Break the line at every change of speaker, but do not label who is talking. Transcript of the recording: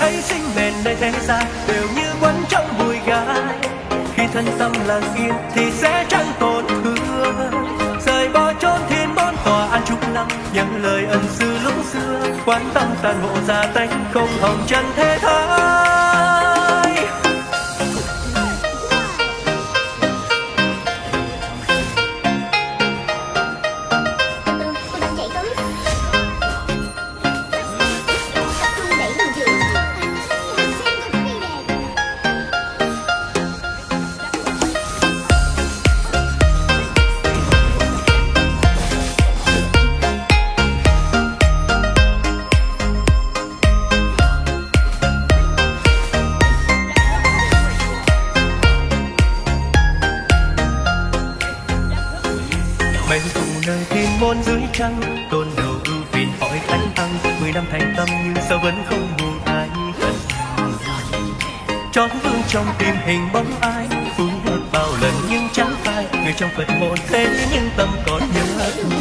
ấy sinh mền nơi thế gian đều như quấn trong bụi gai. Khi thân tâm lặng yên thì sẽ chẳng tổn thương, rời bỏ chốn thiên bốn tòa an chục năm, nhớ lời ân sư lúc xưa, quán tâm tàn ngộ ra tánh không hồng trần thế thái. Mây tụ nơi thiên môn dưới trăng, tôn đầu ưu phiền hỏi thánh tăng. 10 năm thành tâm nhưng sao vẫn không buông ai hận. Trót vương trong tim hình bóng ai, phun nước bao lần nhưng chẳng phai. Người trong Phật môn thế nhưng tâm còn nhớ.